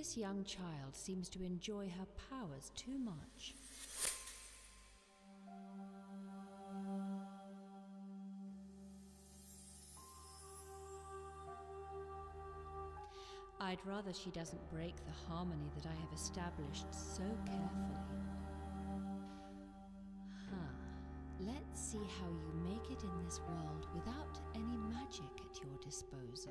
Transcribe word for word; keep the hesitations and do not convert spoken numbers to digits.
This young child seems to enjoy her powers too much. I'd rather she doesn't break the harmony that I have established so carefully. Huh. Let's see how you make it in this world without any magic at your disposal.